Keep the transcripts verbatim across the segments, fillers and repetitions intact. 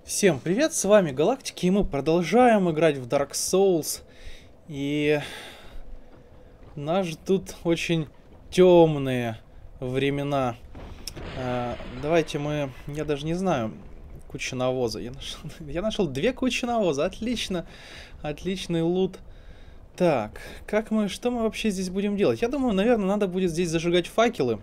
Всем привет, с вами Галактики, и мы продолжаем играть в Dark Souls. И нас ждут очень темные времена. А, давайте мы... Я даже не знаю. Куча навоза. Я нашел, я нашел две кучи навоза. Отлично. Отличный лут. Так, как мы... Что мы вообще здесь будем делать? Я думаю, наверное, надо будет здесь зажигать факелы.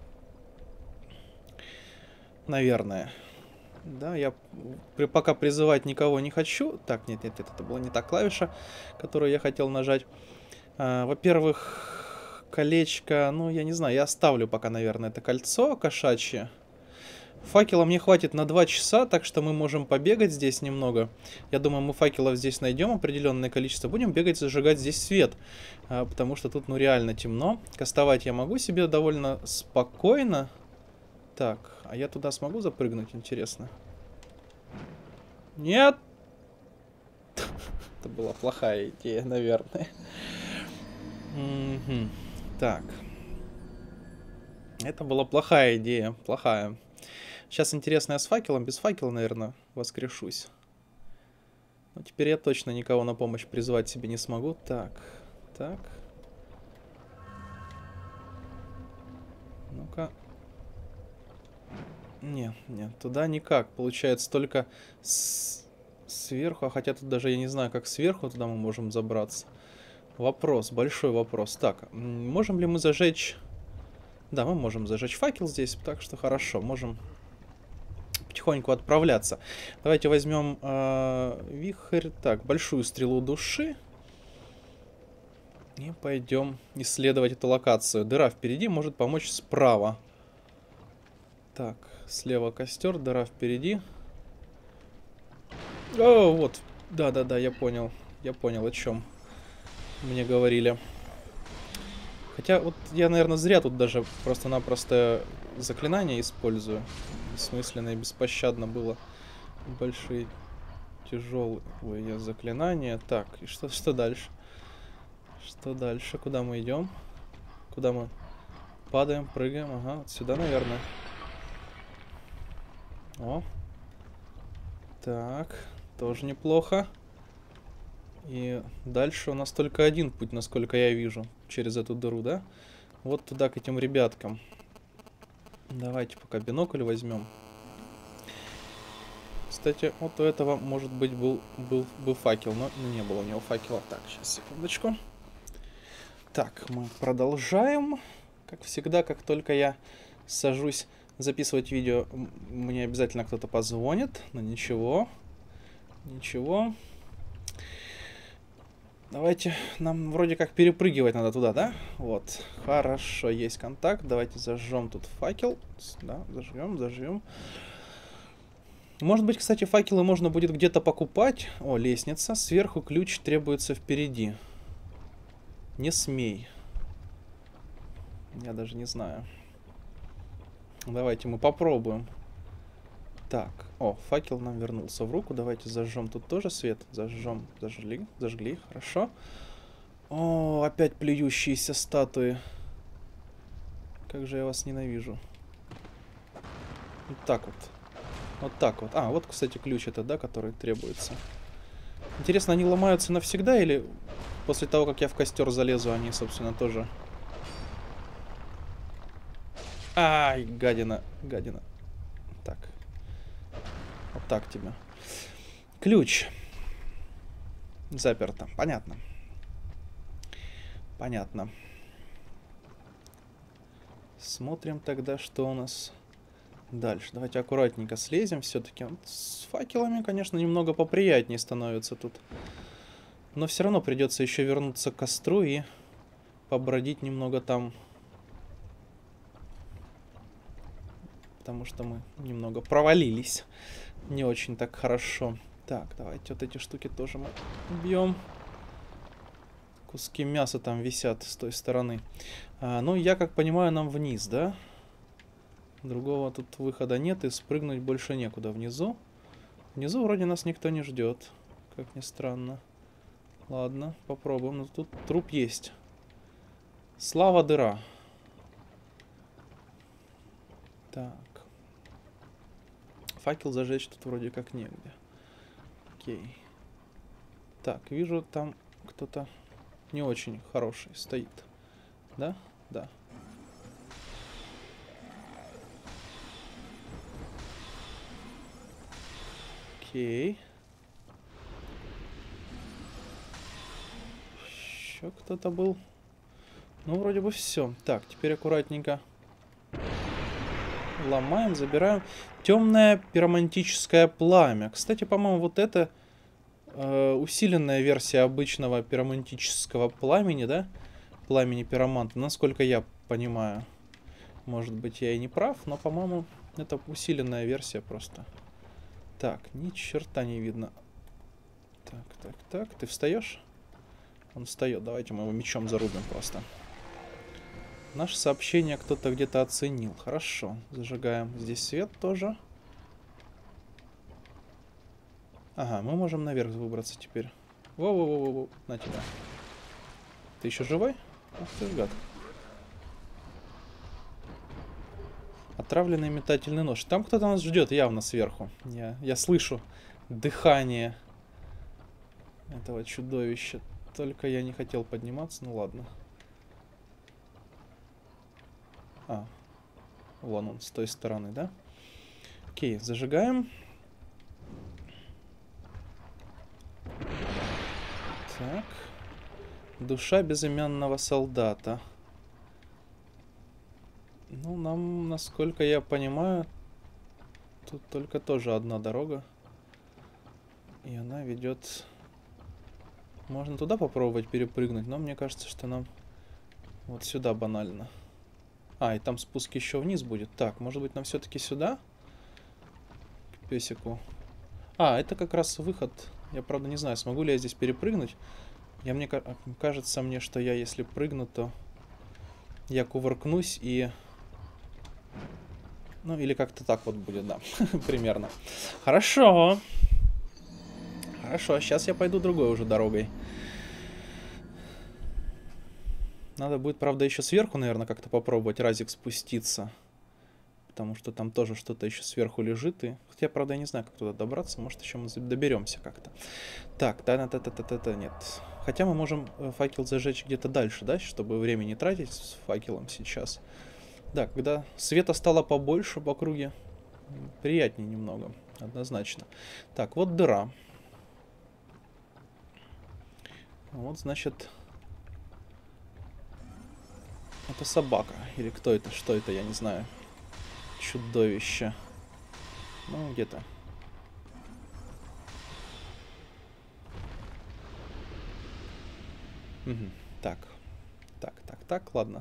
Наверное. Да, я при, пока призывать никого не хочу. Так, нет, нет, нет, это была не та клавиша, которую я хотел нажать. А, во-первых, колечко, ну, я не знаю, я оставлю пока, наверное, это кольцо кошачье. Факела мне хватит на два часа, так что мы можем побегать здесь немного. Я думаю, мы факелов здесь найдем определенное количество. Будем бегать, зажигать здесь свет, а, потому что тут, ну, реально темно. Кастовать я могу себе довольно спокойно. Так, а я туда смогу запрыгнуть, интересно? Нет! Это была плохая идея, наверное. Угу. Так. Это была плохая идея, плохая. Сейчас интересно, я с факелом, без факела, наверное, воскрешусь. Но теперь я точно никого на помощь призвать себе не смогу. Так, так. Ну-ка. Не, не, туда никак. Получается только с... сверху. А хотя тут даже я не знаю, как сверху туда мы можем забраться. Вопрос, большой вопрос. Так, можем ли мы зажечь... Да, мы можем зажечь факел здесь, так что хорошо, можем потихоньку отправляться. Давайте возьмем э, вихрь. Так, большую стрелу души. И пойдем исследовать эту локацию. Дыра впереди может помочь справа. Так, слева костер, дыра впереди. О, вот. Да-да-да, я понял. Я понял, о чем мне говорили. Хотя вот я, наверное, зря тут даже просто-напросто заклинание использую. Бессмысленно и беспощадно было. Большие, тяжелые заклинания. Так, и что, что дальше? Что дальше? Куда мы идем? Куда мы падаем, прыгаем? Ага, вот сюда, наверное. О. Так, тоже неплохо. И дальше у нас только один путь, насколько я вижу, через эту дыру, да? Вот туда, к этим ребяткам. Давайте пока бинокль возьмем. Кстати, вот у этого, может быть, был, был, был факел, но не было у него факела. Так, сейчас, секундочку. Так, мы продолжаем. Как всегда, как только я сажусь записывать видео, мне обязательно кто-то позвонит. Но ничего. Ничего. Давайте, нам вроде как перепрыгивать надо туда, да? Вот, хорошо, есть контакт. Давайте зажжем тут факел. Да, зажгем, зажгем. Может быть, кстати, факелы можно будет где-то покупать. О, лестница. Сверху ключ требуется впереди. Не смей. Я даже не знаю. Давайте мы попробуем. Так, о, факел нам вернулся в руку. Давайте зажжем тут тоже свет. Зажжем, зажгли, зажгли, хорошо. О, опять плюющиеся статуи. Как же я вас ненавижу. Вот так вот. Вот так вот. А, вот, кстати, ключ это, да, который требуется. Интересно, они ломаются навсегда или после того, как я в костер залезу, они, собственно, тоже... Ай, гадина, гадина. Так. Вот так тебе. Ключ. Заперто. Понятно. Понятно. Смотрим тогда, что у нас дальше. Давайте аккуратненько слезем все-таки. С факелами, конечно, немного поприятнее становится тут. Но все равно придется еще вернуться к костру и побродить немного там. Потому что мы немного провалились. Не очень так хорошо. Так, давайте вот эти штуки тоже мы убьем. Куски мяса там висят с той стороны. А, ну, я как понимаю, нам вниз, да? Другого тут выхода нет, и спрыгнуть больше некуда. Внизу? Внизу вроде нас никто не ждет. Как ни странно. Ладно, попробуем. Но тут труп есть. Слава дыра. Так. факел зажечь тут вроде как негде. Окей. Так, вижу, там кто-то не очень хороший стоит. Да? Да. Окей. Еще кто-то был. Ну, вроде бы все. Так, теперь аккуратненько ломаем, забираем. Темное пиромантическое пламя. Кстати, по-моему, вот это э, усиленная версия обычного пиромантического пламени, да? Пламени пироманта, насколько я понимаю. Может быть, я и не прав, но, по-моему, это усиленная версия просто. Так, ни черта не видно. Так, так, так. Ты встаешь? Он встает. Давайте мы его мечом зарубим просто. Наше сообщение кто-то где-то оценил. Хорошо. Зажигаем здесь свет тоже. Ага, мы можем наверх выбраться теперь. Воу-воу-воу-воу. На тебя. Ты еще живой? Ах ты ж гад. Отравленный метательный нож. Там кто-то нас ждет явно сверху. Я, я слышу дыхание этого чудовища. Только я не хотел подниматься. Ну ладно. А, вон он, с той стороны, да? Окей, зажигаем. Так. Душа безымянного солдата. Ну, нам, насколько я понимаю, тут только тоже одна дорога. И она ведет... Можно туда попробовать перепрыгнуть, но мне кажется, что нам вот сюда банально. А, и там спуск еще вниз будет. Так, может быть, нам все-таки сюда? К песику. А, это как раз выход. Я, правда, не знаю, смогу ли я здесь перепрыгнуть. Я, мне кажется мне, что я, если прыгну, то я кувыркнусь и... Ну, или как-то так вот будет, да. Примерно. Хорошо. Хорошо, сейчас я пойду другой уже дорогой. Надо будет, правда, еще сверху, наверное, как-то попробовать разик спуститься. Потому что там тоже что-то еще сверху лежит. И... Хотя, правда, я не знаю, как туда добраться. Может, еще мы доберемся как-то. Так, да-да-да-да-да-да, нет. Хотя мы можем факел зажечь где-то дальше, да? Чтобы время не тратить с факелом сейчас. Да, когда света стало побольше по округе, приятнее немного. Однозначно. Так, вот дыра. Вот, значит... Это собака. Или кто это? Что это? Я не знаю. Чудовище. Ну, где-то. Угу. Так. Так, так, так, ладно.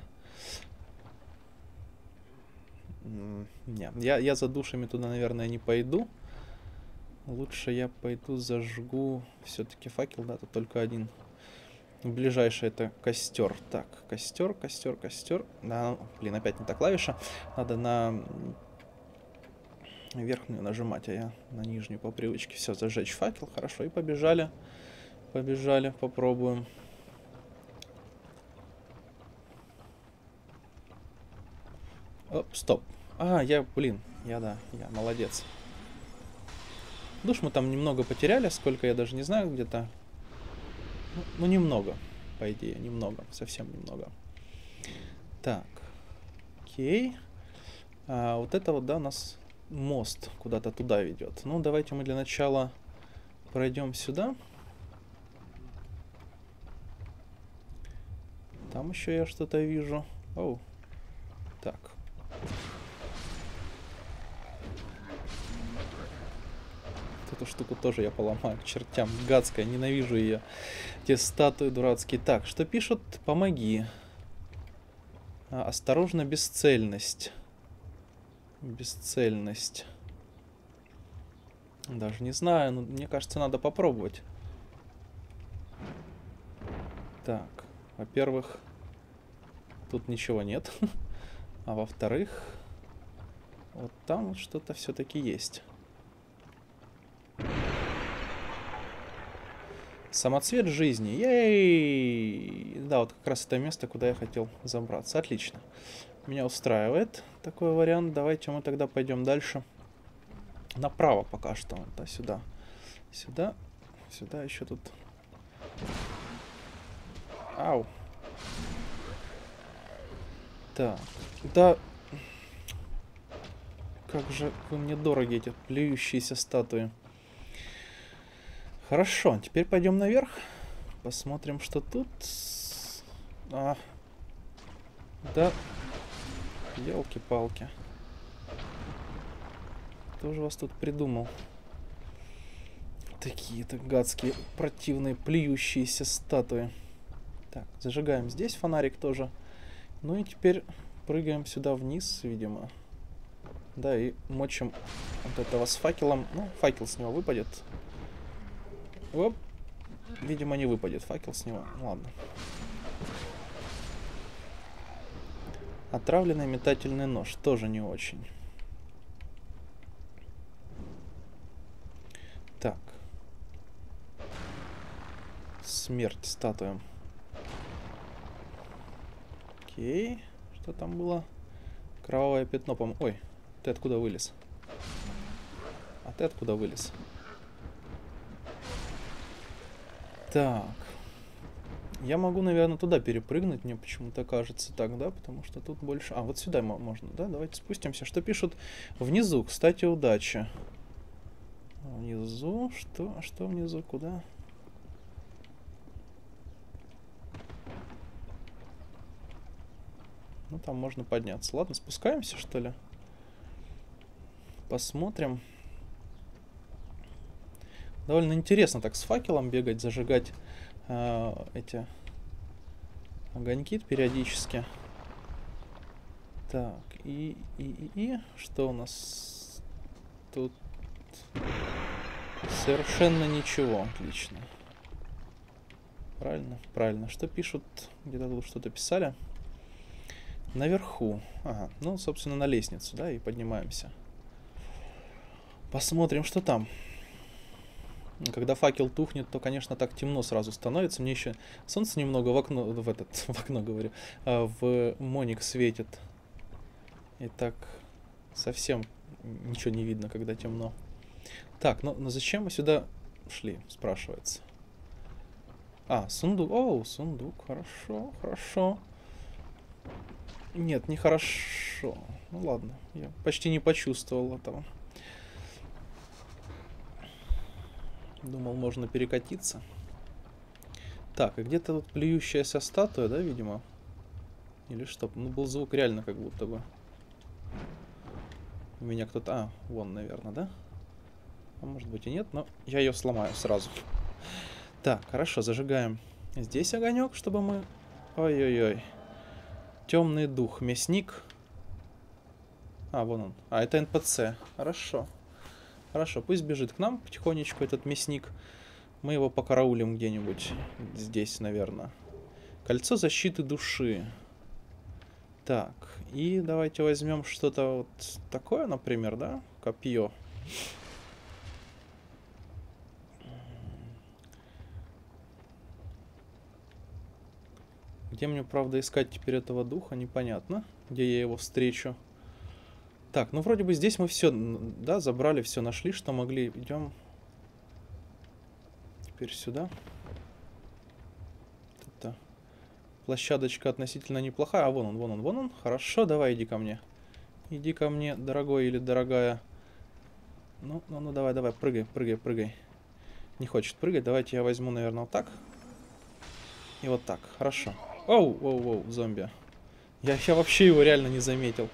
Не, я, я за душами туда, наверное, не пойду. Лучше я пойду зажгу все-таки факел, да, тут только один. Ближайший это костер. Так, костер, костер, костер. Да, блин, опять не та клавиша. Надо на верхнюю нажимать, а я на нижнюю по привычке. Все, зажечь факел. Хорошо, и побежали. Побежали, попробуем. Оп, стоп. А, я, блин, я, да, я молодец. Душ мы там немного потеряли, сколько я даже не знаю, где-то. Ну, ну, немного, по идее, немного, совсем немного. Так, окей. А, вот это вот, да, у нас мост куда-то туда ведет. Ну, давайте мы для начала пройдем сюда. Там еще я что-то вижу. Оу. Так. Эту штуку тоже я поломаю к чертям. Гадская, ненавижу ее. Те статуи дурацкие. Так, что пишут? Помоги. А, осторожно, бесцельность. Бесцельность. Даже не знаю, но мне кажется, надо попробовать. Так, во-первых, тут ничего нет. А во-вторых, вот там вот что-то все-таки есть. Самоцвет жизни. Ей! Да, вот как раз это место, куда я хотел забраться. Отлично. Меня устраивает такой вариант. Давайте мы тогда пойдем дальше. направо пока что. Да, сюда. Сюда. Сюда еще тут. Ау. Так. Да. Как же вы мне дороги, эти плюющиеся статуи. Хорошо, теперь пойдем наверх. Посмотрим, что тут. А. Да. Ёлки-палки. Кто же вас тут придумал? Такие-то гадские, противные, плюющиеся статуи. Так, зажигаем здесь фонарик тоже. Ну и теперь прыгаем сюда вниз, видимо. Да, и мочим вот этого с факелом. Ну, факел с него выпадет. Оп. Видимо, не выпадет факел с него. Ну, ладно. Отравленный метательный нож. Тоже не очень. Так. Смерть статуям. Окей. Что там было? Кровавое пятно, по-моему. Ой, ты откуда вылез? А ты откуда вылез? Так. Я могу, наверное, туда перепрыгнуть, мне почему-то кажется так, да? Потому что тут больше... А, вот сюда можно, да? Давайте спустимся. Что пишут внизу? Кстати, удачи. Внизу? Что? Что внизу? Куда? Ну, там можно подняться. Ладно, спускаемся, что ли? Посмотрим. Довольно интересно так с факелом бегать, зажигать э, эти огоньки периодически. Так, и, и, и, и, что у нас тут? Совершенно ничего, отлично. Правильно, правильно. Что пишут? Где-то тут что-то писали. Наверху. Ага, ну, собственно, на лестницу, да, и поднимаемся. Посмотрим, что там. Когда факел тухнет, то, конечно, так темно сразу становится. Мне еще солнце немного в окно, в этот, в окно говорю, в моник светит. И так совсем ничего не видно, когда темно. Так, ну, ну зачем мы сюда шли, спрашивается. А, сундук. О, сундук. Хорошо, хорошо. Нет, нехорошо. Ну ладно, я почти не почувствовал этого. Думал, можно перекатиться. Так, и где-то тут плюющаяся статуя, да, видимо? Или что? Ну, был звук реально как будто бы. У меня кто-то... А, вон, наверное, да? А может быть и нет, но я ее сломаю сразу. Так, хорошо, зажигаем здесь огонек, чтобы мы... Ой-ой-ой. Темный дух, мясник. А, вон он. А, это эн пэ цэ. Хорошо. Хорошо, пусть бежит к нам потихонечку этот мясник. Мы его покараулим где-нибудь здесь, наверное. Кольцо защиты души. Так, и давайте возьмем что-то вот такое, например, да? Копье. Где мне, правда, искать теперь этого духа, непонятно. Где я его встречу. Так, ну вроде бы здесь мы все, да, забрали, все нашли, что могли. Идем теперь сюда. Это площадочка относительно неплохая. А вон он, вон он, вон он. Хорошо, давай иди ко мне. Иди ко мне, дорогой или дорогая. Ну, ну, ну, давай, давай, прыгай, прыгай, прыгай. Не хочет прыгать, давайте я возьму, наверное, вот так. И вот так, хорошо. Оу, оу, оу, зомби. Я, я вообще его реально не заметил.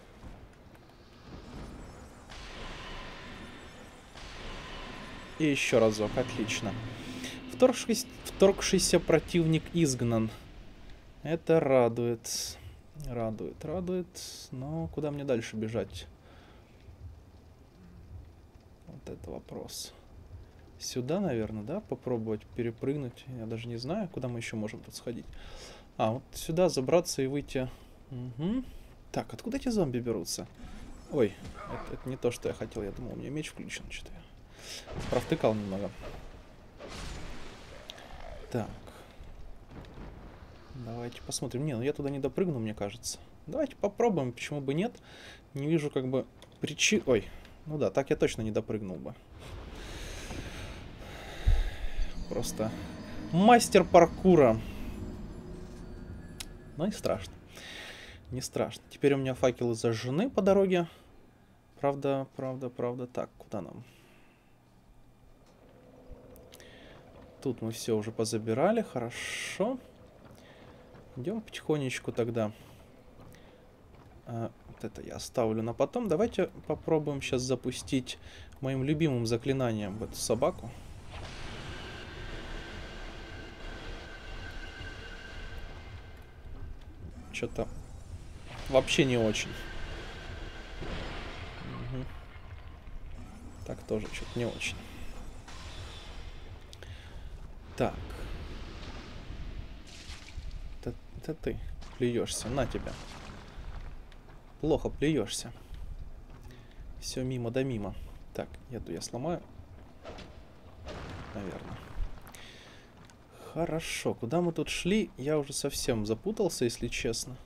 И еще разок, отлично. Вторгшись, вторгшийся противник изгнан. Это радует. Радует, радует. Но куда мне дальше бежать? Вот это вопрос. Сюда, наверное, да? Попробовать перепрыгнуть. Я даже не знаю, куда мы еще можем тут сходить. А, вот сюда забраться и выйти. Угу. Так, откуда эти зомби берутся? Ой, это, это не то, что я хотел. Я думал, у меня меч включен. Что-то я провтыкал немного. Так. Давайте посмотрим. Не, ну я туда не допрыгну, мне кажется. Давайте попробуем, почему бы нет. Не вижу как бы причин... Ой, Ну да, так я точно не допрыгнул бы. Просто мастер паркура. Но не страшно. Не страшно. Теперь у меня факелы зажжены по дороге. Правда, правда, правда. Так, куда нам? Тут мы все уже позабирали. Хорошо. Идем потихонечку тогда. А, вот это я оставлю на потом. Давайте попробуем сейчас запустить моим любимым заклинанием в эту собаку. Что-то вообще не очень. Угу. Так тоже что-то не очень. Так. Это, это ты плюешься. На тебя. Плохо плюешься. Все мимо да мимо. Так, эту я сломаю. Наверное. Хорошо. Куда мы тут шли? Я уже совсем запутался, если честно.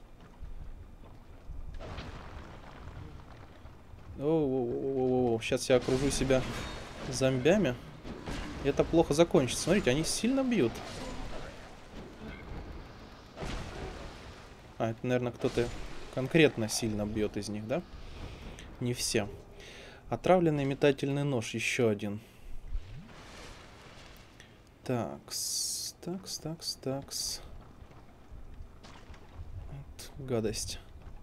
О-о-о-о-о-о. Сейчас я окружу себя зомбями. И это плохо закончится. Смотрите, они сильно бьют. А, это, наверное, кто-то конкретно сильно бьет из них, да? Не все. Отравленный метательный нож. Еще один. Такс, такс, такс, такс. Вот, гадость.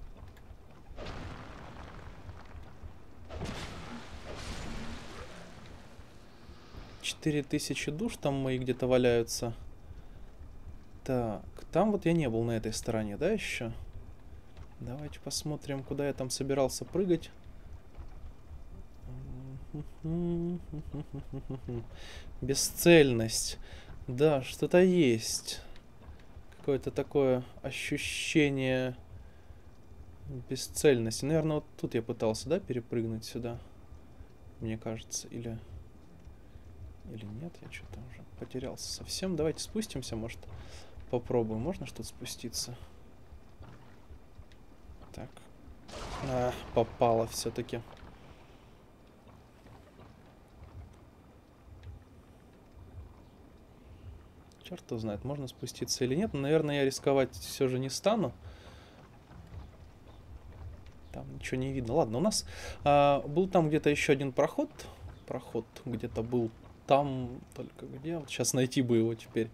Четыре тысячи душ там мои где-то валяются. Так, там вот я не был на этой стороне, да, еще? Давайте посмотрим, куда я там собирался прыгать. Бесцельность. Да, что-то есть. Какое-то такое ощущение бесцельности. Наверное, вот тут я пытался, да, перепрыгнуть сюда. Мне кажется, или... Или нет, я что-то уже потерялся совсем. Давайте спустимся, может, попробуем. Можно что-то спуститься? Так. А, попало все-таки. Черт его знает, можно спуститься или нет. Но, наверное, я рисковать все же не стану. Там ничего не видно. Ладно, у нас а, был там где-то еще один проход. Проход где-то был там, только где? Вот сейчас найти бы его теперь.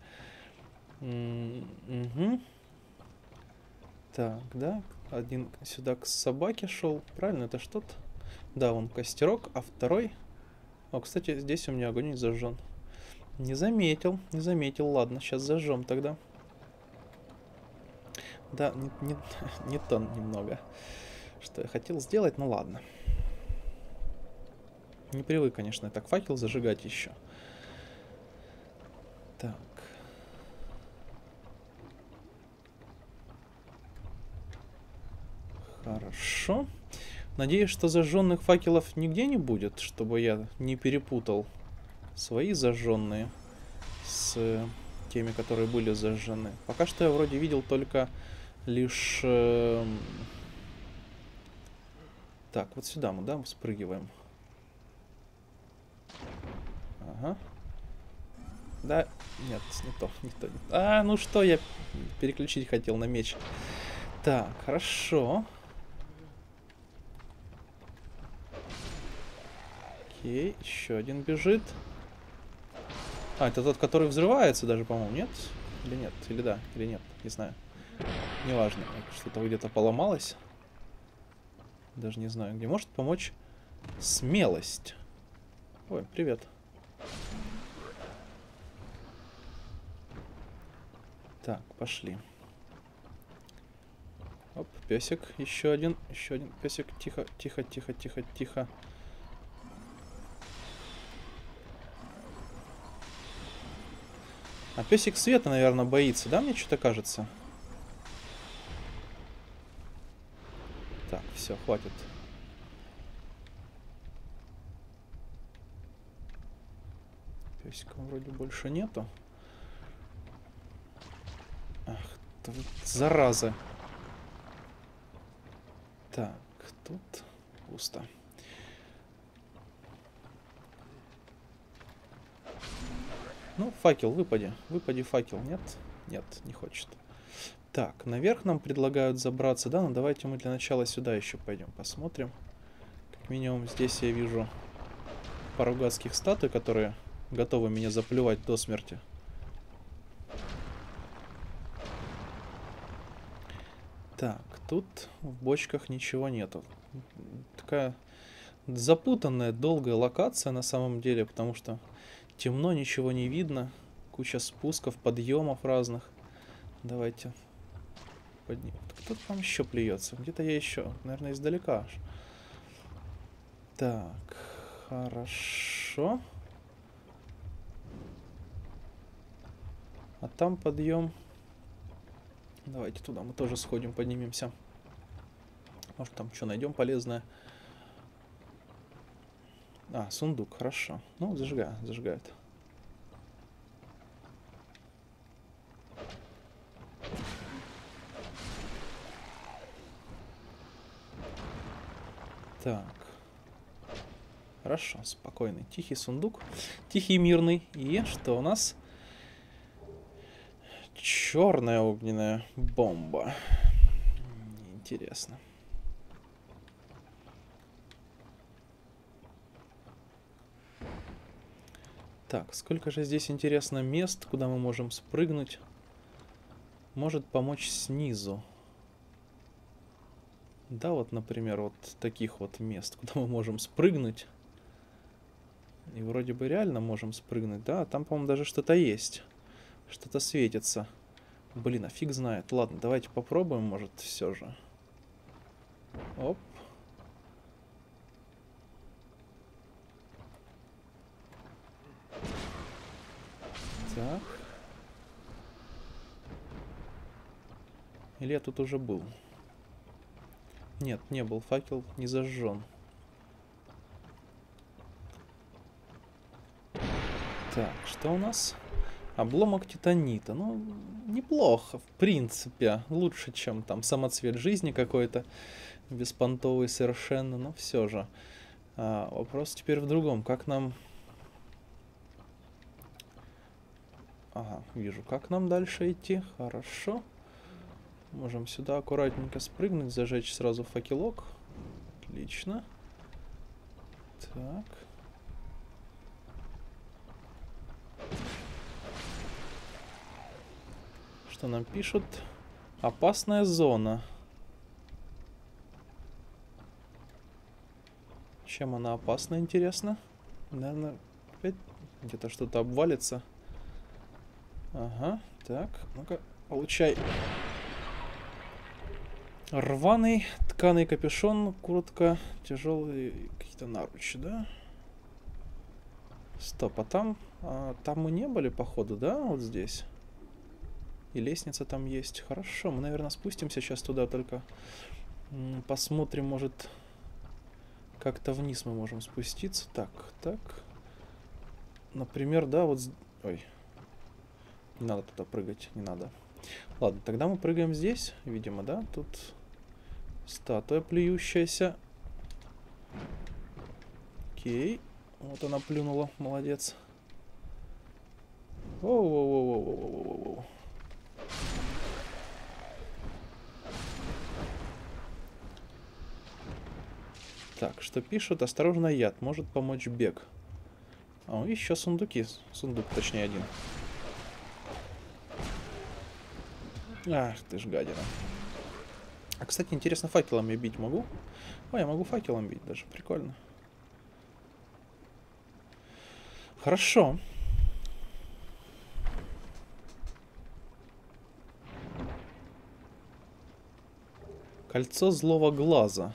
Угу. Так, да. Один сюда к собаке шел. Правильно, это что-то? Да, вон костерок, а второй... О, кстати, здесь у меня огонь не зажжен. Не заметил, не заметил. Ладно, сейчас зажжем тогда. Да, не, не, не то немного, что я хотел сделать, ну ладно. Не привык, конечно, так факел зажигать еще. Так. Хорошо. Надеюсь, что зажженных факелов нигде не будет, чтобы я не перепутал свои зажженные с теми, которые были зажжены. Пока что я вроде видел только лишь... Э... Так, вот сюда мы, да, мы спрыгиваем. Ага. Да, нет, не то, не то, не то. А, ну что, я переключить хотел на меч. Так, хорошо. Окей, еще один бежит. А, это тот, который взрывается даже, по-моему, нет? Или нет? Или да, или нет, не знаю. Неважно, что-то где-то поломалось. Даже не знаю, где. Может помочь смелость. Ой, привет. Так, пошли. Оп, песик. Еще один. Еще один песик. Тихо, тихо, тихо, тихо, тихо. А песик света, наверное, боится, да? Мне что-то кажется. Так, все, хватит. Песика вроде больше нету. Ах, ты зараза. Так, тут пусто. Ну, факел, выпади. Выпади факел. Нет? Нет, не хочет. Так, наверх нам предлагают забраться, да? Ну, давайте мы для начала сюда еще пойдем посмотрим. Как минимум здесь я вижу пару гадских статуй, которые готовы меня заплевать до смерти. Так, тут в бочках ничего нету. Такая запутанная, долгая локация на самом деле, потому что темно, ничего не видно. Куча спусков, подъемов разных. Давайте поднимем. Кто там еще плюется? Где-то я еще, наверное, издалека аж. Так, хорошо. А там подъем. Давайте туда мы тоже сходим, поднимемся. Может, там что найдем полезное. А, сундук, хорошо. Ну, зажигаю, зажигает. Так. Хорошо, спокойный, тихий сундук. Тихий, мирный. И что у нас? Черная огненная бомба. Интересно. Так, сколько же здесь, интересно, мест, куда мы можем спрыгнуть? Может помочь снизу. Да, вот, например, вот таких вот мест, куда мы можем спрыгнуть. И вроде бы реально можем спрыгнуть. Да, там, по-моему, даже что-то есть. Что-то светится. Блин, а фиг знает. Ладно, давайте попробуем, может, все же. Оп. Так. Или я тут уже был? Нет, не был. Факел не зажжен. Так, что у нас? Обломок титанита. Ну, неплохо, в принципе. Лучше, чем там самоцвет жизни какой-то. Беспонтовый совершенно, но все же. А, вопрос теперь в другом. Как нам... Ага, вижу, как нам дальше идти. Хорошо. Можем сюда аккуратненько спрыгнуть, зажечь сразу факелок. Отлично. Так. Что нам пишут? Опасная зона. Чем она опасна, интересно? Наверное, опять где-то что-то обвалится. Ага, так, ну-ка, получай. Рваный тканый капюшон, куртка, тяжелые какие-то наручи, да? Стоп, а там, а, там мы не были, походу, да, вот здесь? И лестница там есть. Хорошо, мы, наверное, спустимся сейчас туда, только посмотрим, может, как-то вниз мы можем спуститься. Так, так. Например, да, вот... Ой. Не надо туда прыгать, не надо. Ладно, тогда мы прыгаем здесь, видимо, да? Тут статуя плюющаяся. Окей. Вот она плюнула, молодец. Воу-воу-воу-воу-воу-воу-воу. Так, что пишут? Осторожно, яд. Может помочь бег. О, еще сундуки. Сундук, точнее, один. Ах ты ж гадина. А, кстати, интересно, факелом я бить могу? О, я могу факелом бить даже. Прикольно. Хорошо. Кольцо злого глаза.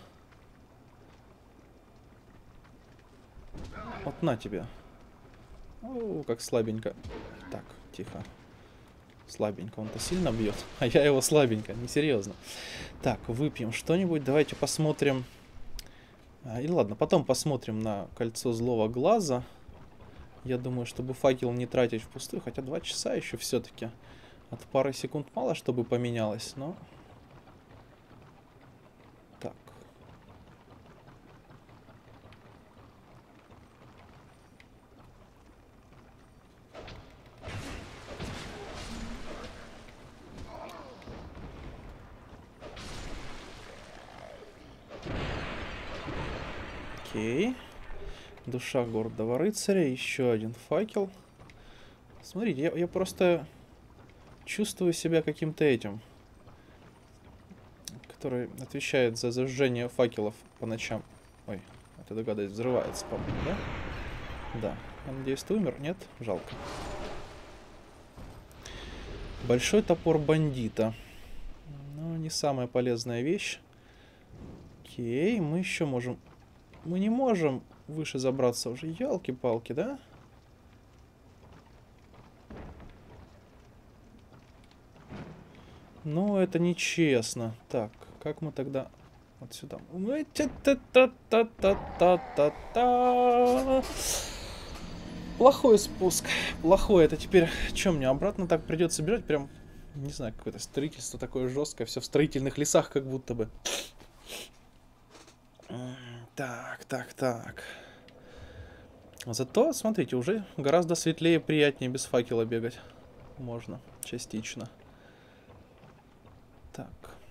Вот на тебе. О, как слабенько. Так, тихо. Слабенько. Он-то сильно бьет, а я его слабенько. Несерьезно. Так, выпьем что-нибудь. Давайте посмотрим. А, и ладно, потом посмотрим на кольцо злого глаза. Я думаю, чтобы факел не тратить впустую. Хотя два часа еще все-таки. От пары секунд мало, чтобы поменялось, но... Так. Окей. Душа гордого рыцаря. Еще один факел. Смотрите, я, я просто чувствую себя каким-то этим, который отвечает за зажжение факелов по ночам. Ой, это догадаюсь, взрывается, по-моему, да? Да. Я надеюсь, ты умер? Нет? Жалко. Большой топор бандита. Ну, не самая полезная вещь. Окей, мы еще можем... Мы не можем выше забраться уже. Ялки-палки, да? Ну, это нечестно. Так, как мы тогда... Вот сюда. Плохой спуск. Плохой. Это теперь... Что, мне обратно так придется бежать? Прям, не знаю, какое-то строительство такое жесткое. Все в строительных лесах как будто бы. Так, так, так. Зато, смотрите, уже гораздо светлее и приятнее без факела бегать. Можно. Частично. Так.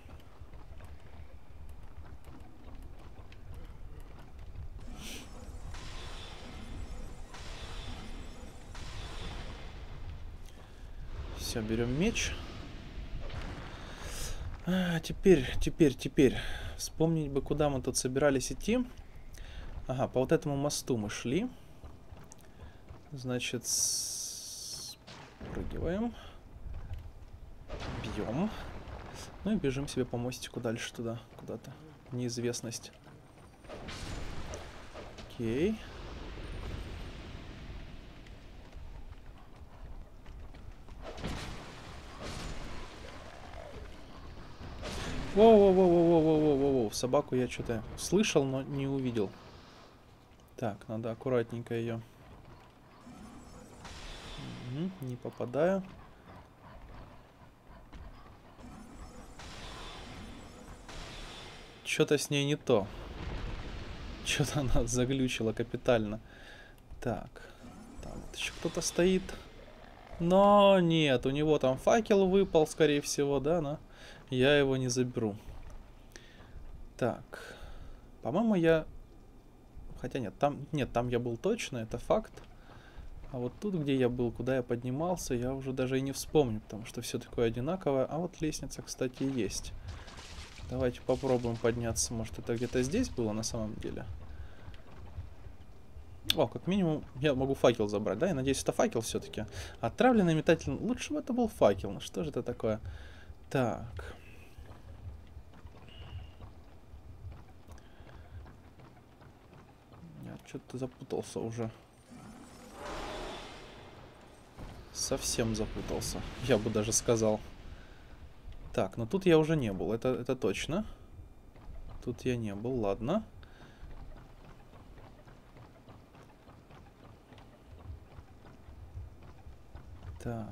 Все, берем меч. А, теперь, теперь, теперь. Вспомнить бы, куда мы тут собирались идти. Ага, по вот этому мосту мы шли. Значит, спрыгиваем. Бьем. Ну и бежим себе по мостику дальше туда, куда-то. Неизвестность. Окей. Воу-воу-воу-воу-воу-воу-воу-воу. Собаку я что-то слышал, но не увидел. Так, надо аккуратненько ее. Угу, не попадаю. Что-то с ней не то. Что-то она заглючила капитально. Так, там вот еще кто-то стоит. Но нет, у него там факел выпал, скорее всего, да, но я его не заберу. Так, по-моему, я... Хотя нет, там, нет, там я был точно, это факт. А вот тут, где я был, куда я поднимался, я уже даже и не вспомню, потому что все такое одинаковое. А вот лестница, кстати, есть. Давайте попробуем подняться. Может, это где-то здесь было на самом деле? О, как минимум, я могу факел забрать, да? Я надеюсь, это факел все-таки. Отравленный метатель... Лучше бы это был факел. Ну что же это такое? Так. Я что-то запутался уже. Совсем запутался, я бы даже сказал. Так, но тут я уже не был, это, это точно. Тут я не был, ладно. Так.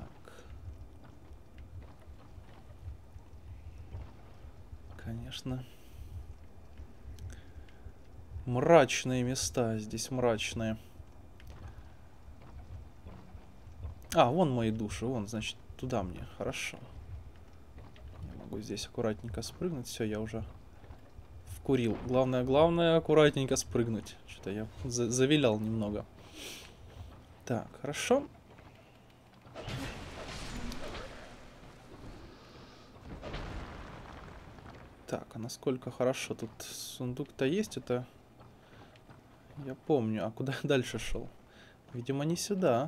Конечно. Мрачные места здесь, мрачные. А, вон мои души, вон, значит, туда мне, хорошо. Я могу здесь аккуратненько спрыгнуть, все, я уже вкурил. Главное, главное, аккуратненько спрыгнуть. Что-то я за завилял немного. Так, хорошо. Так, а насколько хорошо? Тут сундук-то есть, это... Я помню. А куда я дальше шел? Видимо, не сюда.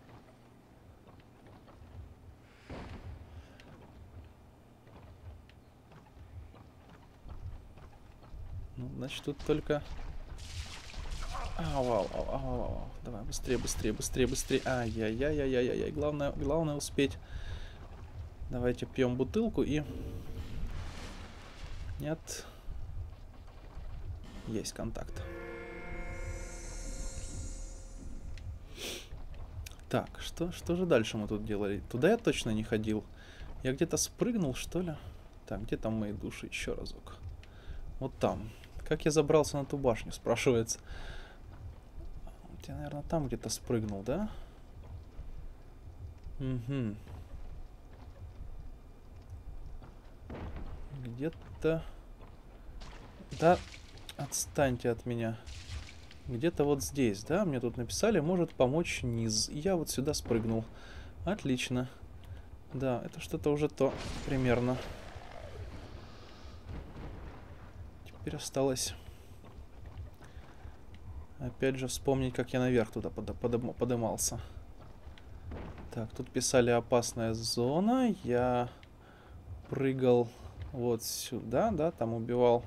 Ну, значит, тут только... Ау, ау, ау, ау, ау. Давай, быстрее, быстрее, быстрее, быстрее. Ай-яй-яй-яй-яй-яй. Главное, главное успеть. Давайте пьем бутылку и... Нет. Есть контакт. Так, что, что же дальше мы тут делали? Туда я точно не ходил. Я где-то спрыгнул, что ли? Так, где там мои души? Еще разок. Вот там. Как я забрался на ту башню, спрашивается. Я, наверное, там где-то спрыгнул, да? Угу. Где-то... Да, отстаньте от меня. Где-то вот здесь, да? Мне тут написали, может помочь низ. И я вот сюда спрыгнул. Отлично. Да, это что-то уже то примерно. Теперь осталось... Опять же вспомнить, как я наверх туда под, под, подымался. Так, тут писали опасная зона. Я прыгал вот сюда, да, там убивал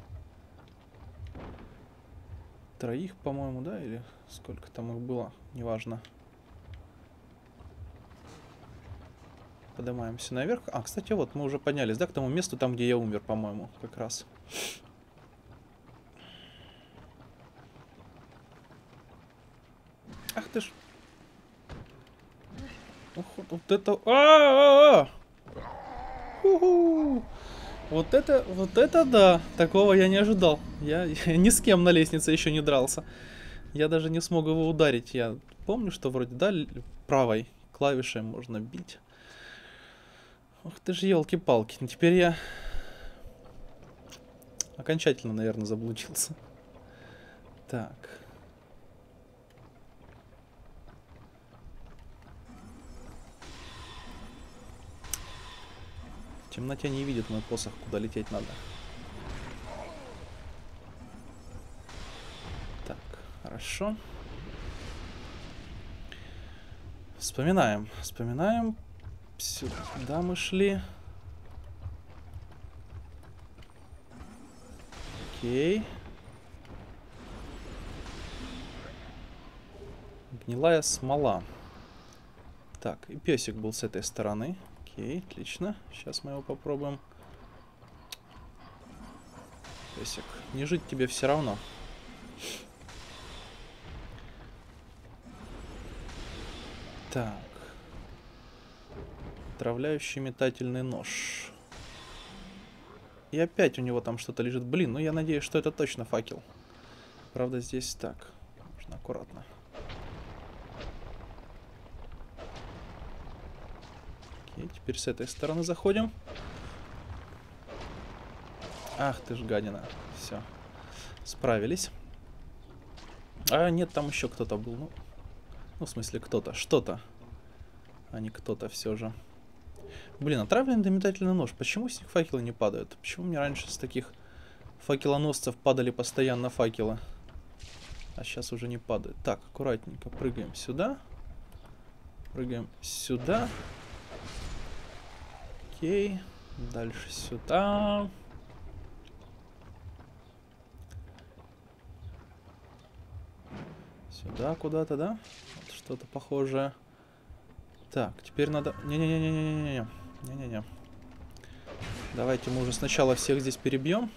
троих, по-моему, да, или сколько там их было, неважно. Поднимаемся наверх. А, кстати, вот мы уже поднялись, да, к тому месту, там, где я умер, по-моему, как раз. Ах ты ж. Ох, вот это... А-а-а! Ху-ху! Вот это, вот это да! Такого я не ожидал. Я, я ни с кем на лестнице еще не дрался. Я даже не смог его ударить. Я помню, что вроде, да, правой клавишей можно бить. Ох ты ж, елки-палки. Ну, теперь я окончательно, наверное, заблудился. Так. В темноте не видит мой посох, куда лететь надо. Так, хорошо. Вспоминаем. Вспоминаем. Сюда мы шли. Окей. Гнилая смола. Так, и песик был с этой стороны. Окей, отлично. Сейчас мы его попробуем. Песик, не жить тебе все равно. Так. Отравляющий метательный нож. И опять у него там что-то лежит. Блин, ну я надеюсь, что это точно факел. Правда, здесь так. Нужно аккуратно. Окей, теперь с этой стороны заходим. Ах ты ж гадина. Все. Справились. А, нет, там еще кто-то был. Ну, ну в смысле, кто-то. Что-то. А не кто-то все же. Блин, отравленный метательный нож. Почему с них факелы не падают? Почему мне раньше с таких факелоносцев падали постоянно факелы? А сейчас уже не падают. Так, аккуратненько прыгаем сюда. Прыгаем сюда. Окей. Дальше сюда. Сюда куда-то, да? Вот что-то похожее. Так, теперь надо... Не-не-не-не-не-не-не. Не-не-не. Давайте мы уже сначала всех здесь перебьем.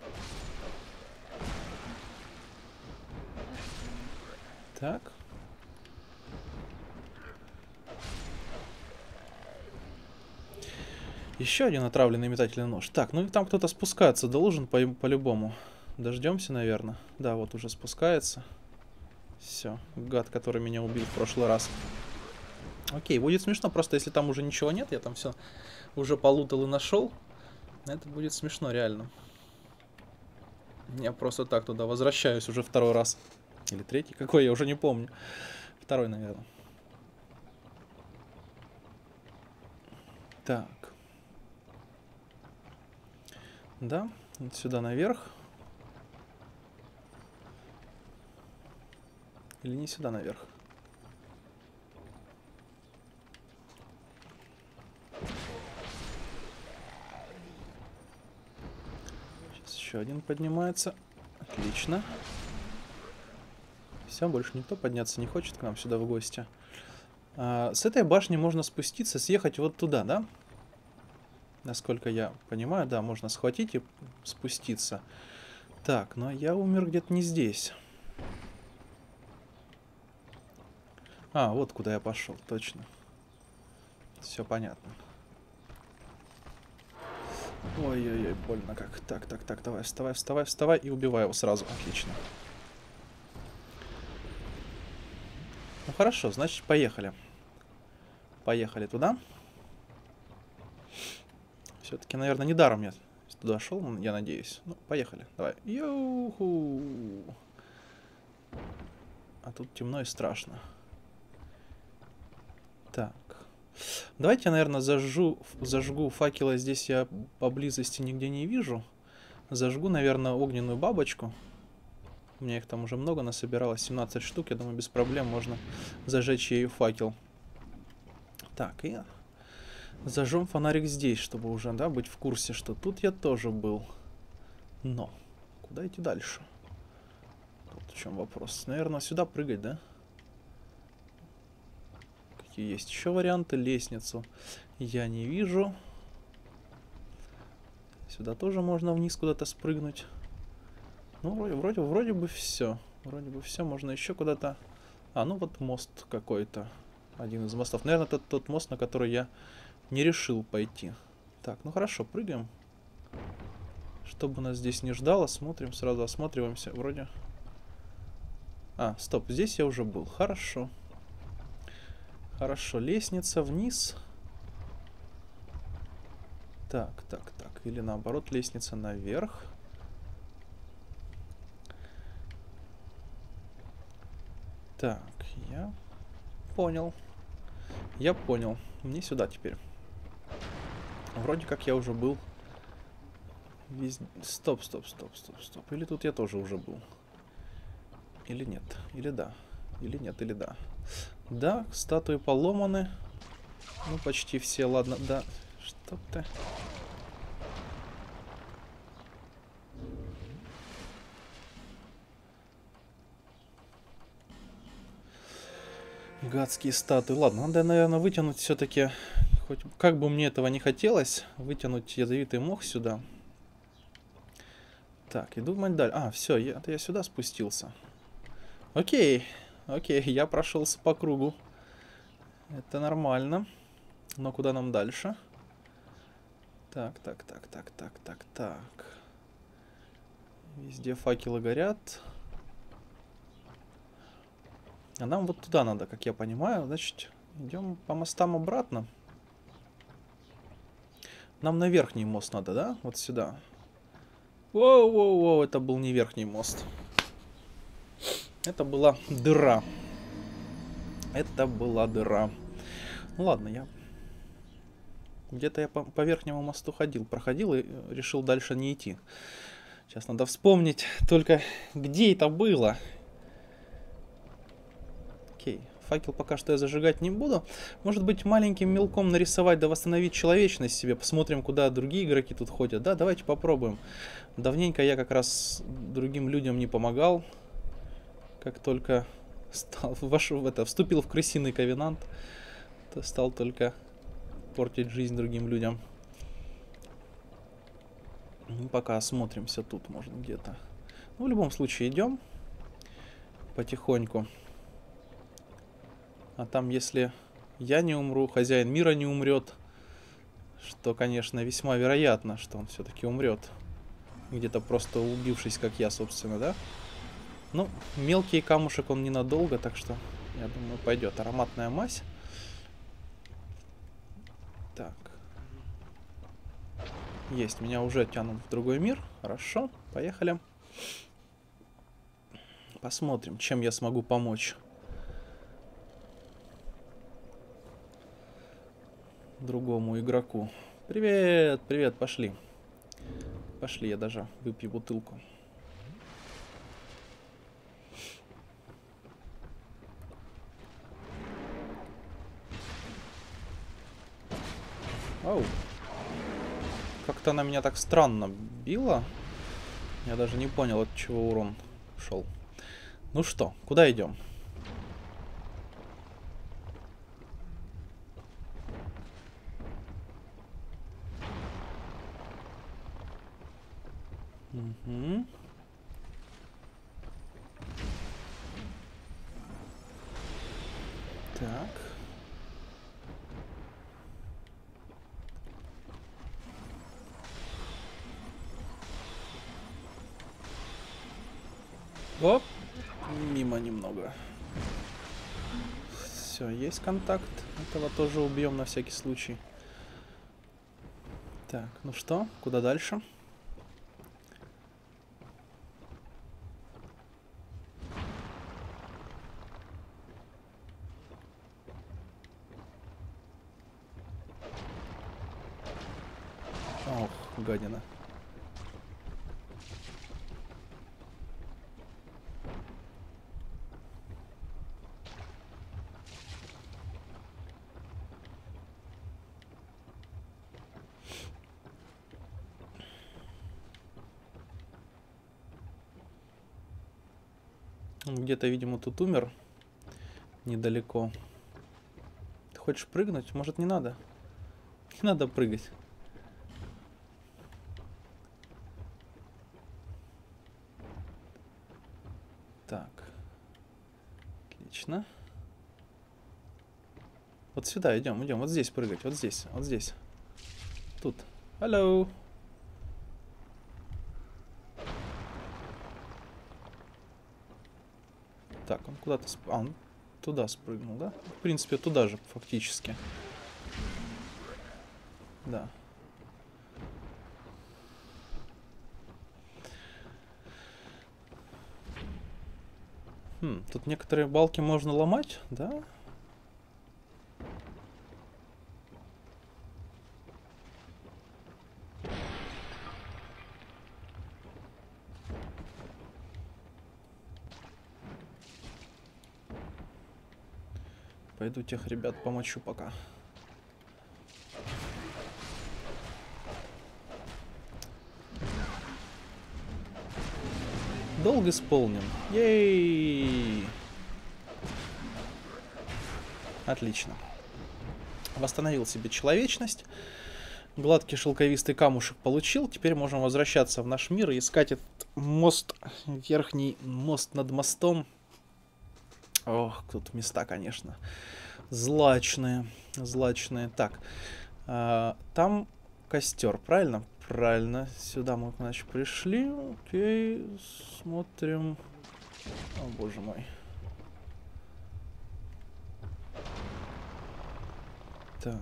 Так. Еще один отравленный метательный нож. Так, ну и там кто-то спускаться должен по- по-любому. Дождемся, наверное. Да, вот уже спускается. Все, гад, который меня убил в прошлый раз. Окей, будет смешно, просто если там уже ничего нет, я там все уже полутал и нашел. Это будет смешно, реально. Я просто так туда возвращаюсь уже второй раз. Или третий, какой, я уже не помню. Второй, наверное. Так. Да, вот сюда наверх. Или не сюда наверх? Сейчас еще один поднимается. Отлично. Все, больше никто подняться не хочет к нам сюда в гости. А, с этой башни можно спуститься, съехать вот туда, да? Насколько я понимаю, да, можно схватить и спуститься. Так, но я умер где-то не здесь. А, вот куда я пошел, точно. Все понятно. Ой-ой-ой, больно как. Так, так, так, давай, вставай, вставай, вставай и убивай его сразу. Отлично. Ну хорошо, значит, поехали. Поехали туда. Все-таки, наверное, недаром я туда шел, я надеюсь. Ну, поехали, давай. Ю-ху. А тут темно и страшно. Так. Давайте я, наверное, зажжу, зажгу факела. Здесь я поблизости нигде не вижу. Зажгу, наверное, огненную бабочку. У меня их там уже много насобиралось. семнадцать штук. Я думаю, без проблем можно зажечь ею факел. Так, и зажжем фонарик здесь, чтобы уже, да, быть в курсе, что тут я тоже был. Но куда идти дальше? Вот в чем вопрос. Наверное, сюда прыгать, да? Какие есть еще варианты? Лестницу я не вижу. Сюда тоже можно вниз куда-то спрыгнуть. Ну, вроде, вроде, вроде бы все. Вроде бы все. Можно еще куда-то... А, ну вот мост какой-то. Один из мостов. Наверное, это тот мост, на который я не решил пойти. Так, ну хорошо, прыгаем. Чтобы нас здесь не ждало, смотрим, сразу осматриваемся. Вроде... А, стоп, здесь я уже был. Хорошо. Хорошо, лестница вниз. Так, так, так. Или наоборот, лестница наверх. Так, я понял. Я понял. Мне сюда теперь. Вроде как я уже был. Вез... Стоп, стоп, стоп, стоп, стоп. Или тут я тоже уже был. Или нет. Или да. Или нет, или да. Да, статуи поломаны. Ну, почти все. Ладно, да. Что ты... Гадские статуи. Ладно, надо, наверное, вытянуть все-таки, хоть как бы мне этого не хотелось, вытянуть ядовитый мох сюда. Так, иду в даль. А, все, я, я сюда спустился. Окей, окей, я прошелся по кругу. Это нормально. Но куда нам дальше? Так, так, так, так, так, так, так. Везде факелы горят. А нам вот туда надо, как я понимаю. Значит, идем по мостам обратно. Нам на верхний мост надо, да? Вот сюда. Воу-воу-воу, это был не верхний мост. Это была дыра. Это была дыра. Ну ладно, я... Где-то я по, по верхнему мосту ходил. Проходил и решил дальше не идти. Сейчас надо вспомнить только, где это было. Окей, факел пока что я зажигать не буду. Может быть, маленьким мелком нарисовать, да восстановить человечность себе. Посмотрим, куда другие игроки тут ходят. Да, давайте попробуем. Давненько я как раз другим людям не помогал. Как только стал, ваш, в это, вступил в крысиный ковенант, то стал только портить жизнь другим людям. Ну, пока осмотримся тут, может, где-то. Ну, в любом случае, идем потихоньку. А там, если я не умру, хозяин мира не умрет, что, конечно, весьма вероятно, что он все-таки умрет. Где-то просто убившись, как я, собственно, да? Ну, мелкий камушек он ненадолго, так что, я думаю, пойдет. Ароматная мазь. Так. Есть, меня уже тянут в другой мир. Хорошо, поехали. Посмотрим, чем я смогу помочь другому игроку. Привет, привет, пошли. Пошли, я даже выпью бутылку. Оу. Как-то она меня так странно била. Я даже не понял, от чего урон шел. Ну что, куда идем? Угу. Так. Оп, мимо немного. Все, есть контакт. Этого тоже убьем на всякий случай. Так, ну что, куда дальше? гадина. Где-то, видимо, тут умер. Недалеко. Ты хочешь прыгнуть? Может, не надо? Не надо прыгать. Так. Отлично. Вот сюда идем, идем. Вот здесь прыгать. Вот здесь. Вот здесь. Тут. Алло. Так, он куда-то... Сп... А, он туда спрыгнул, да? В принципе, туда же, фактически. Да. Хм, тут некоторые балки можно ломать, да? Пойду тех ребят помочу пока. Долг исполнен. Ей! Отлично. Восстановил себе человечность. Гладкий шелковистый камушек получил. Теперь можем возвращаться в наш мир и искать этот мост. Верхний мост над мостом. Ох, тут места, конечно. Злачные. Злачные. Так. А, там костер, правильно? Правильно. Сюда мы, значит, пришли. Окей. Смотрим. О, боже мой. Так.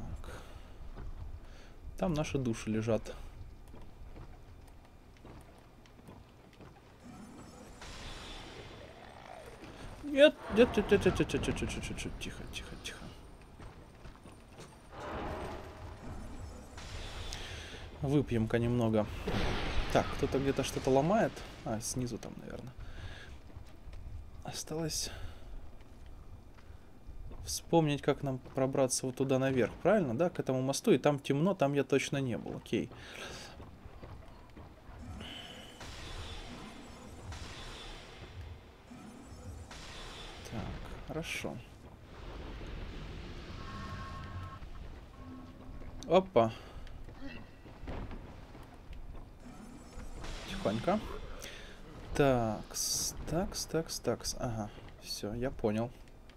Там наши души лежат. Нет, нет, нет, нет, нет, нет, нет, нет, нет, нет, нет, тихо, тихо, тихо. Выпьем-ка немного. Так, кто-то где-то что-то ломает. А, снизу там, наверное. Осталось вспомнить, как нам пробраться вот туда наверх. Правильно, да? К этому мосту. И там темно, там я точно не был. Окей. Так, хорошо. Опа. Тихонько. Такс, такс, такс, такс. Ага, все, я понял.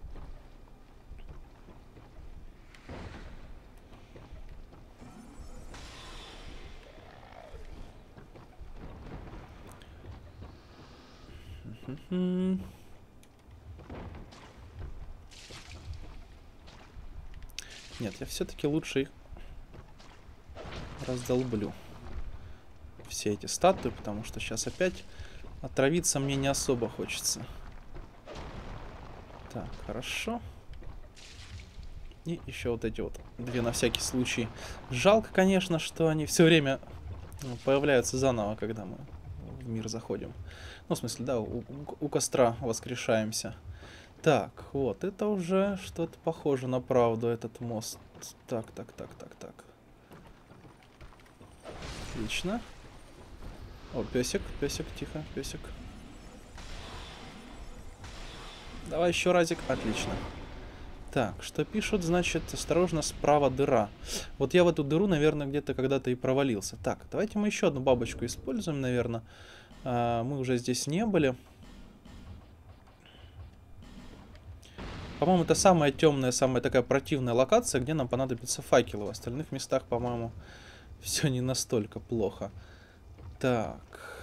Нет, я все-таки лучше их раздолблю. Все эти статуи, потому что сейчас опять отравиться мне не особо хочется. Так, хорошо. И еще вот эти вот две на всякий случай. Жалко, конечно, что они все время появляются заново, когда мы в мир заходим. Ну, в смысле, да, у, у костра воскрешаемся. Так, вот, это уже что-то похоже на правду, этот мост. Так, так, так, так, так. Отлично. О, песик, песик, тихо, песик. Давай еще разик. Отлично. Так, что пишут, значит, осторожно, справа дыра. Вот я в эту дыру, наверное, где-то когда-то и провалился. Так, давайте мы еще одну бабочку используем, наверное. А, мы уже здесь не были. По-моему, это самая темная, самая такая противная локация, где нам понадобятся факелы. В остальных местах, по-моему, все не настолько плохо. Так.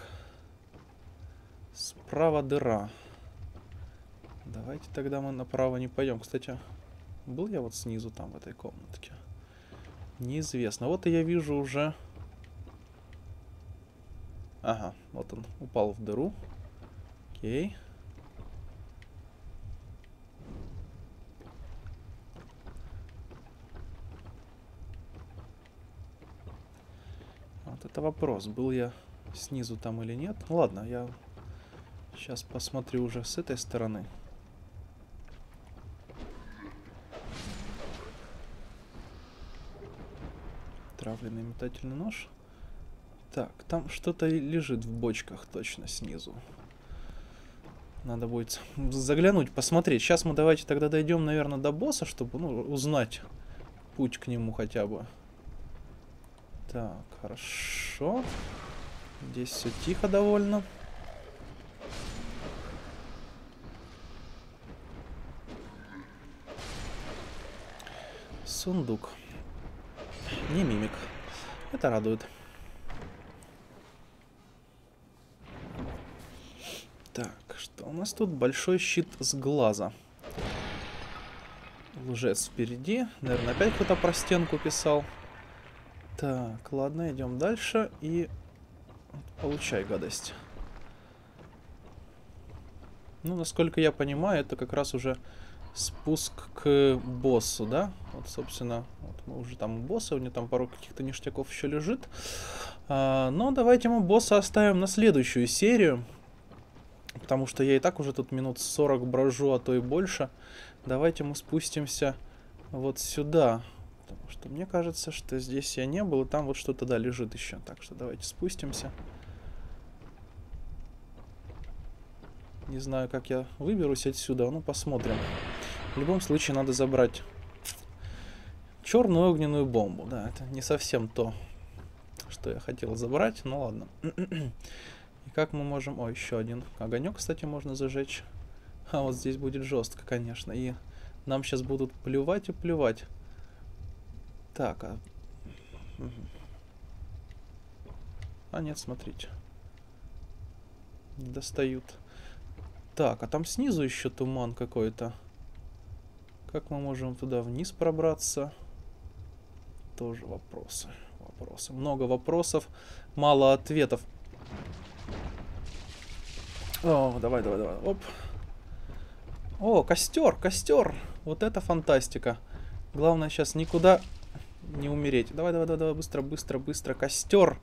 Справа дыра. Давайте тогда мы направо не пойдем. Кстати, был я вот снизу там, в этой комнатке? Неизвестно. Вот и я вижу уже... Ага, вот он упал в дыру. Окей. Вот Вот это вопрос, был я снизу там или нет. Ну ладно, я сейчас посмотрю уже с этой стороны. Травленный метательный нож. Так, там что-то лежит в бочках точно снизу. Надо будет заглянуть, посмотреть. Сейчас мы давайте тогда дойдем, наверное, до босса, чтобы, ну, узнать путь к нему хотя бы. Так, хорошо. Здесь все тихо довольно. Сундук. Не мимик. Это радует. Так, что у нас тут? Большой щит с глаза. Лжец впереди. Наверное, опять кто-то про стенку писал. Так, ладно, идем дальше. И получай гадость. Ну, насколько я понимаю, это как раз уже спуск к боссу, да? Вот, собственно, вот мы уже там у босса, у него там пару каких-то ништяков еще лежит. А, но давайте мы босса оставим на следующую серию. Потому что я и так уже тут минут сорок брожу, а то и больше. Давайте мы спустимся вот сюда. Потому что мне кажется, что здесь я не был, и там вот что-то, да, лежит еще. Так что давайте спустимся. Не знаю, как я выберусь отсюда, ну посмотрим. В любом случае надо забрать черную огненную бомбу. Да, это не совсем то, что я хотел забрать, ну ладно. И как мы можем... О, еще один огонек, кстати, можно зажечь. А вот здесь будет жестко, конечно. И нам сейчас будут плевать и плевать. Так, а... А нет, смотрите. Не достают. Так, а там снизу еще туман какой-то. Как мы можем туда вниз пробраться? Тоже вопросы. Вопросы. Много вопросов, мало ответов. О, давай, давай, давай. Оп. О, костер, костер. Вот это фантастика. Главное сейчас никуда не умереть. Давай, давай, давай, давай, быстро, быстро, быстро. Костер.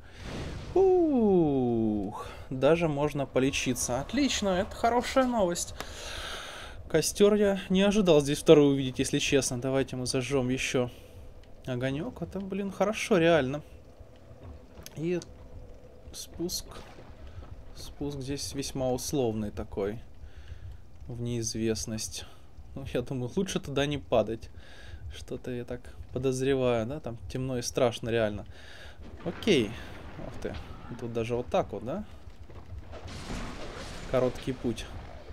Ух, даже можно полечиться. Отлично, это хорошая новость. Костер я не ожидал здесь второй увидеть, если честно. Давайте мы зажжем еще огонек. Это, блин, хорошо, реально. И спуск. Спуск здесь весьма условный такой. В неизвестность. Ну, я думаю, лучше туда не падать. Что-то я так подозреваю, да? Там темно и страшно, реально. Окей. Ух ты. Тут даже вот так вот, да? Короткий путь.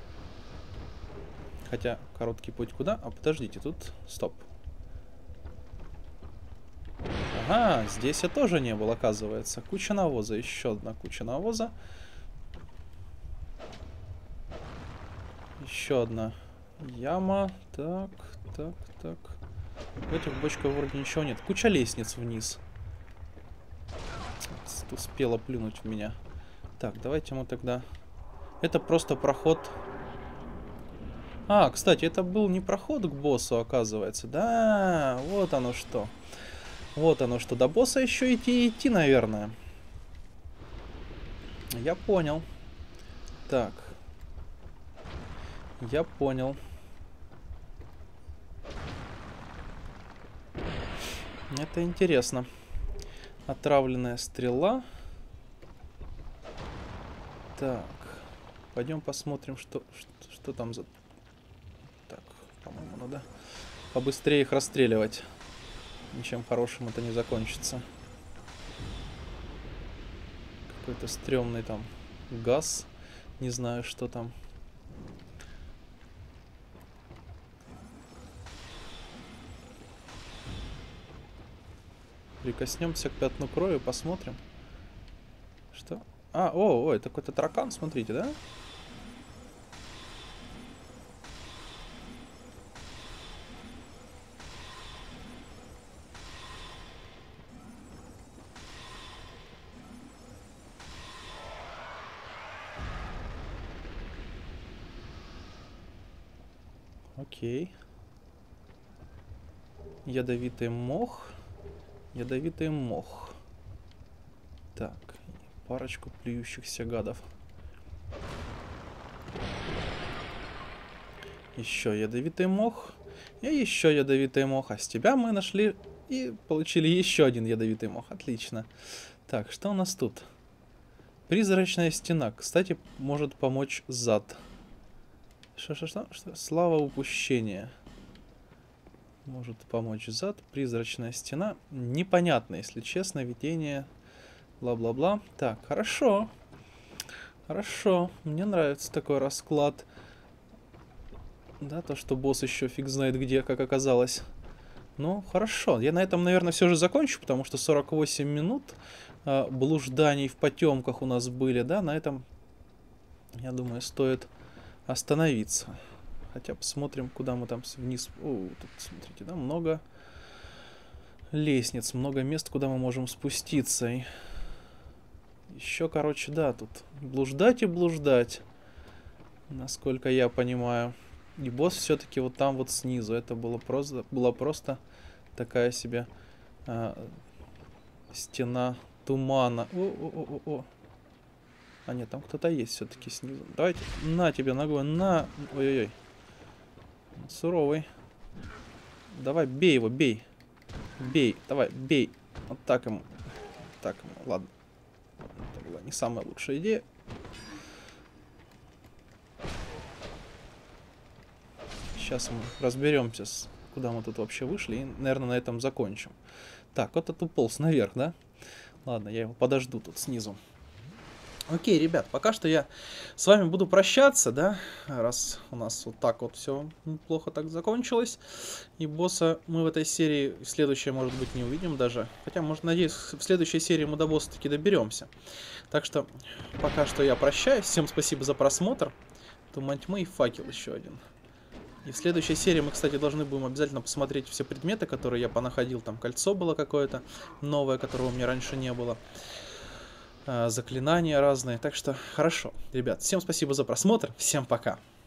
Хотя, короткий путь куда? А, подождите, тут... Стоп. Ага, здесь я тоже не был, оказывается. Куча навоза. Еще одна куча навоза. Еще одна яма. Так, так, так. В этих бочках вроде ничего нет. Куча лестниц вниз. Успела плюнуть в меня. Так, давайте мы тогда... Это просто проход... А, кстати, это был не проход к боссу, оказывается. Да, вот оно что. Вот оно что. До босса еще идти и идти, наверное. Я понял. Так. Я понял. Это интересно. Отравленная стрела. Так. Пойдем посмотрим, что, что, что там за... Так, по-моему, надо побыстрее их расстреливать. Ничем хорошим это не закончится. Какой-то стрёмный там газ. Не знаю, что там. Прикоснемся к пятну крови, посмотрим. Что? А, о, ой, это какой-то таракан, смотрите, да? Окей. Ядовитый мох. Ядовитый мох. Так, парочку плюющихся гадов. Еще ядовитый мох. И еще ядовитый мох. А с тебя мы нашли и получили еще один ядовитый мох. Отлично. Так, что у нас тут? Призрачная стена. Кстати, может помочь зад. Что-что-что? Слава упущения. Может помочь зад. Призрачная стена. Непонятно, если честно. Видение. Бла-бла-бла. Так, хорошо. Хорошо. Мне нравится такой расклад. Да, то, что босс еще фиг знает где, как оказалось. Ну, хорошо. Я на этом, наверное, все же закончу, потому что сорок восемь минут э, блужданий в потемках у нас были, да. На этом, я думаю, стоит остановиться. Хотя посмотрим, куда мы там вниз... О, тут, смотрите, да, много лестниц, много мест, куда мы можем спуститься. И еще, короче, да, тут блуждать и блуждать, насколько я понимаю. И босс все-таки вот там вот снизу. Это было просто, была просто такая себе а, стена тумана. О-о-о-о-о. А нет, там кто-то есть все-таки снизу. Давайте, на тебе ногой, на... Ой-ой-ой. Суровый. Давай, бей его, бей. Бей, давай, бей. Вот так ему. Так ему, ладно. Это была не самая лучшая идея. Сейчас мы разберемся, с, куда мы тут вообще вышли, и, наверное, на этом закончим. Так, вот этот уполз наверх, да? Ладно, я его подожду тут снизу. Окей, ребят, пока что я с вами буду прощаться, да? Раз у нас вот так вот все неплохо так закончилось. И босса мы в этой серии, в следующей, может быть, не увидим даже. Хотя, может, надеюсь, в следующей серии мы до босса таки доберемся. Так что, пока что я прощаюсь. Всем спасибо за просмотр. Туман тьмы и факел еще один. И в следующей серии мы, кстати, должны будем обязательно посмотреть все предметы, которые я понаходил. Там кольцо было какое-то новое, которого у меня раньше не было. Заклинания разные. Так что хорошо. Ребят, всем спасибо за просмотр. Всем пока.